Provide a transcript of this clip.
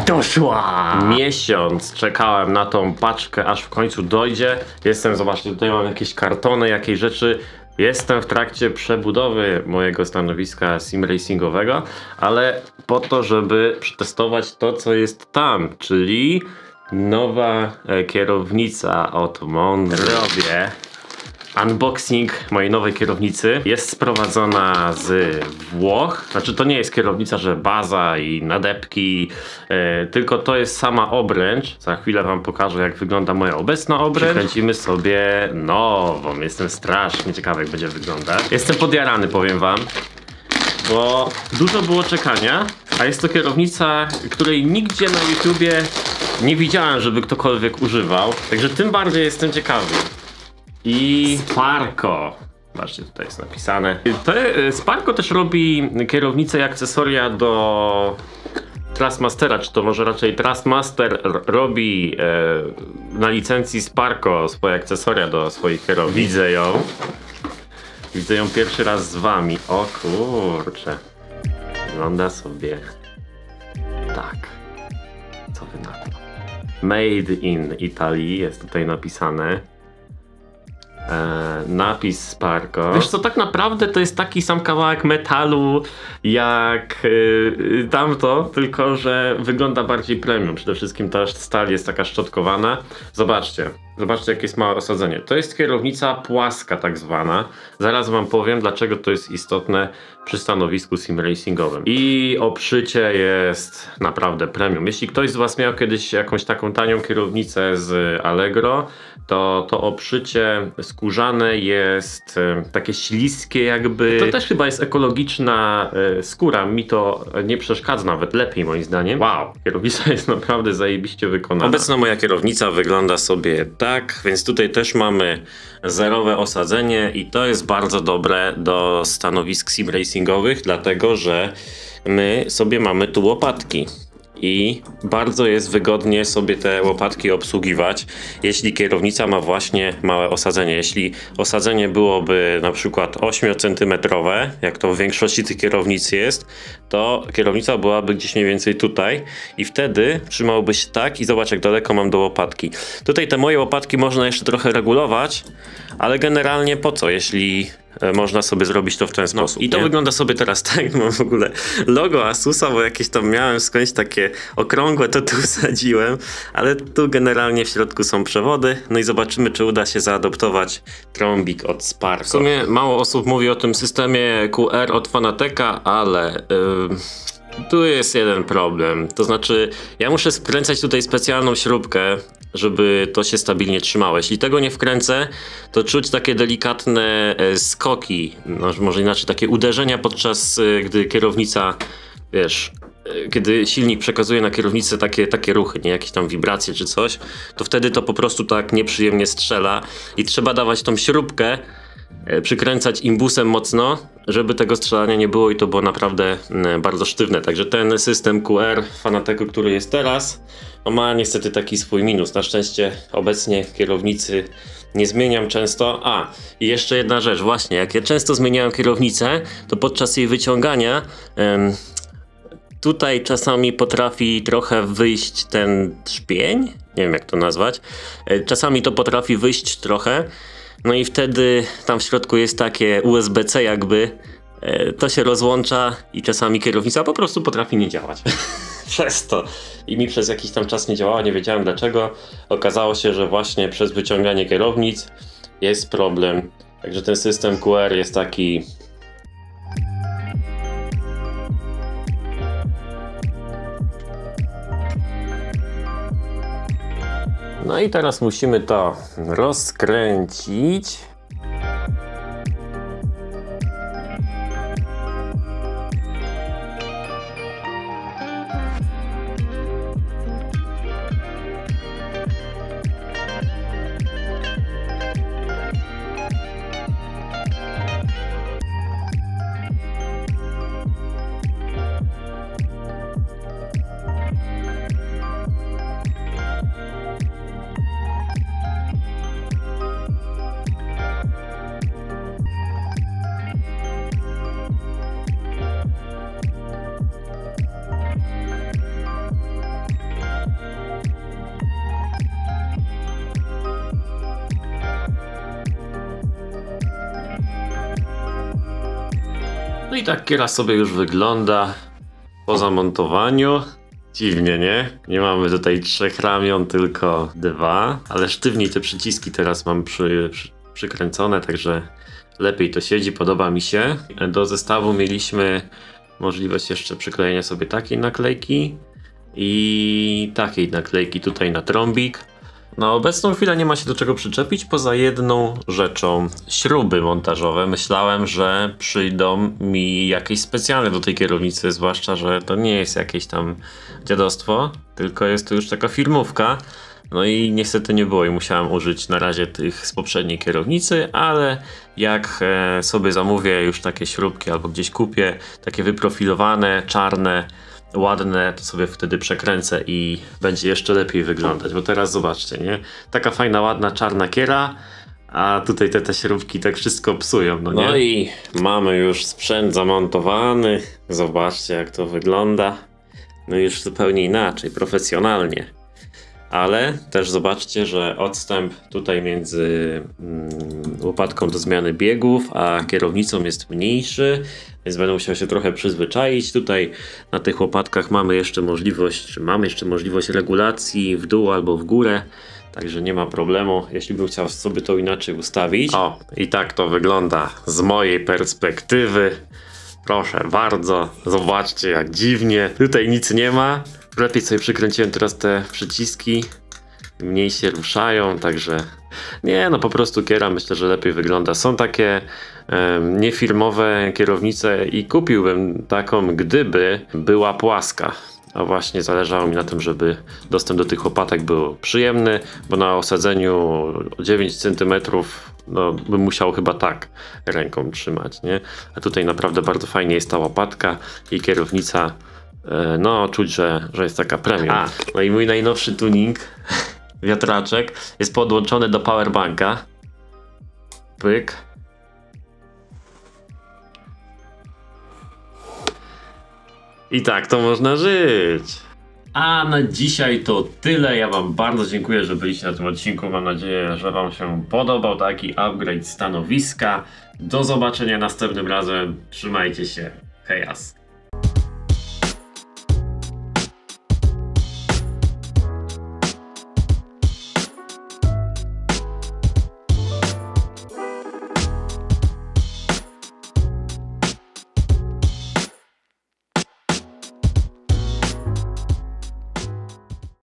Doszła! Miesiąc czekałem na tą paczkę, aż w końcu dojdzie. Zobaczcie, tutaj mam jakieś kartony, jakieś rzeczy. Jestem w trakcie przebudowy mojego stanowiska simracingowego, ale po to, żeby przetestować to, co jest tam, czyli nowa kierownica od Mondry. Robię unboxing mojej nowej kierownicy. Jest sprowadzona z Włoch. Znaczy to nie jest kierownica, że baza i nadepki, tylko to jest sama obręcz. Za chwilę wam pokażę, jak wygląda moja obecna obręcz. Kręcimy sobie nową. Jestem strasznie ciekawy, jak będzie wyglądać. Jestem podjarany, powiem wam, bo dużo było czekania, a jest to kierownica, której nigdzie na YouTubie nie widziałem, żeby ktokolwiek używał. Także tym bardziej jestem ciekawy. I Sparco. Zobaczcie, tutaj jest napisane. Sparco też robi kierownice i akcesoria do Trustmastera, czy to może raczej Trustmaster robi na licencji Sparco swoje akcesoria do swoich kierownic. Widzę ją pierwszy raz z wami. O kurczę. Wygląda sobie tak. Co wy na to? Made in Italy jest tutaj napisane. Napis Sparco. Wiesz co, tak naprawdę to jest taki sam kawałek metalu jak tamto, tylko że wygląda bardziej premium. Przede wszystkim ta stal jest taka szczotkowana. Zobaczcie jakie jest małe osadzenie. To jest kierownica płaska tak zwana. Zaraz wam powiem, dlaczego to jest istotne przy stanowisku simracingowym. I obszycie jest naprawdę premium. Jeśli ktoś z was miał kiedyś jakąś taką tanią kierownicę z Allegro, to obszycie skórzane jest takie śliskie jakby. To też chyba jest ekologiczna skóra. Mi to nie przeszkadza, nawet lepiej moim zdaniem. Wow, kierownica jest naprawdę zajebiście wykonana. Obecna moja kierownica wygląda sobie tak, więc tutaj też mamy zerowe osadzenie i to jest bardzo dobre do stanowisk simracingowych, dlatego że my sobie mamy tu łopatki. I bardzo jest wygodnie sobie te łopatki obsługiwać, jeśli kierownica ma właśnie małe osadzenie. Jeśli osadzenie byłoby na przykład 8 cm, jak to w większości tych kierownic jest, to kierownica byłaby gdzieś mniej więcej tutaj i wtedy trzymałby się tak i zobacz, jak daleko mam do łopatki. Tutaj te moje łopatki można jeszcze trochę regulować, ale generalnie po co, jeśli można sobie zrobić to w ten sposób. I to wygląda sobie teraz tak, mam w ogóle logo Asusa, bo jakieś tam miałem skądś takie okrągłe, to tu wsadziłem, ale tu generalnie w środku są przewody, no i zobaczymy, czy uda się zaadoptować trąbik od Sparco. W sumie mało osób mówi o tym systemie QR od Fanateka, ale tu jest jeden problem, to znaczy ja muszę wkręcać tutaj specjalną śrubkę, żeby to się stabilnie trzymało. Jeśli tego nie wkręcę, to czuć takie delikatne skoki, no, może inaczej takie uderzenia podczas gdy kierownica, wiesz, kiedy silnik przekazuje na kierownicę takie ruchy, nie jakieś tam wibracje czy coś, to wtedy to po prostu tak nieprzyjemnie strzela i trzeba dawać tą śrubkę, przykręcać imbusem mocno, żeby tego strzelania nie było i to było naprawdę bardzo sztywne. Także ten system QR Fanateku, który jest teraz, no ma niestety taki swój minus. Na szczęście obecnie kierownicy nie zmieniam często. I jeszcze jedna rzecz, właśnie, jak ja często zmieniałem kierownicę, to podczas jej wyciągania tutaj czasami potrafi trochę wyjść ten trzpień, nie wiem jak to nazwać, czasami to potrafi wyjść trochę. No i wtedy tam w środku jest takie USB-C jakby, to się rozłącza i czasami kierownica po prostu potrafi nie działać. Przez to. I mi przez jakiś tam czas nie działała, nie wiedziałem dlaczego. Okazało się, że właśnie przez wyciąganie kierownic jest problem. Także ten system QR jest taki... No i teraz musimy to rozkręcić. i tak kiera sobie już wygląda po zamontowaniu. Dziwnie, nie? Nie mamy tutaj 3 ramion, tylko 2, ale sztywniej te przyciski teraz mam przykręcone, także lepiej to siedzi, podoba mi się. Do zestawu mieliśmy możliwość jeszcze przyklejenia sobie takiej naklejki i takiej naklejki tutaj na trąbik. Na obecną chwilę nie ma się do czego przyczepić poza jedną rzeczą. Śruby montażowe. Myślałem, że przyjdą mi jakieś specjalne do tej kierownicy, zwłaszcza, że to nie jest jakieś tam dziadostwo, tylko jest to już taka firmówka. No i niestety nie było i musiałem użyć na razie tych z poprzedniej kierownicy, ale jak sobie zamówię już takie śrubki albo gdzieś kupię, takie wyprofilowane, czarne, ładne, to sobie wtedy przekręcę i będzie jeszcze lepiej wyglądać, bo teraz zobaczcie, nie? Taka fajna, ładna, czarna kiera, a tutaj te śrubki tak wszystko psują, no nie? No i mamy już sprzęt zamontowany, zobaczcie jak to wygląda, no już zupełnie inaczej, profesjonalnie. Ale też zobaczcie, że odstęp tutaj między łopatką do zmiany biegów a kierownicą jest mniejszy, więc będę musiał się trochę przyzwyczaić. Tutaj na tych łopatkach mamy jeszcze możliwość regulacji w dół albo w górę, także nie ma problemu, jeśli bym chciał sobie to inaczej ustawić. O, i tak to wygląda z mojej perspektywy. Proszę bardzo, zobaczcie jak dziwnie, tutaj nic nie ma. Lepiej sobie przykręciłem teraz te przyciski, mniej się ruszają, także nie, no po prostu kiera myślę, że lepiej wygląda. Są takie niefirmowe kierownice i kupiłbym taką, gdyby była płaska. A właśnie zależało mi na tym, żeby dostęp do tych łopatek był przyjemny, bo na osadzeniu 9 cm no, bym musiał chyba tak ręką trzymać, nie? A tutaj naprawdę bardzo fajnie jest ta łopatka i kierownica. No, czuć, że jest taka premium. No i mój najnowszy tuning, wiatraczek, jest podłączony do powerbanka. Pyk. I tak to można żyć. A na dzisiaj to tyle. Ja wam bardzo dziękuję, że byliście na tym odcinku. Mam nadzieję, że wam się podobał taki upgrade stanowiska. Do zobaczenia następnym razem. Trzymajcie się. Hejas.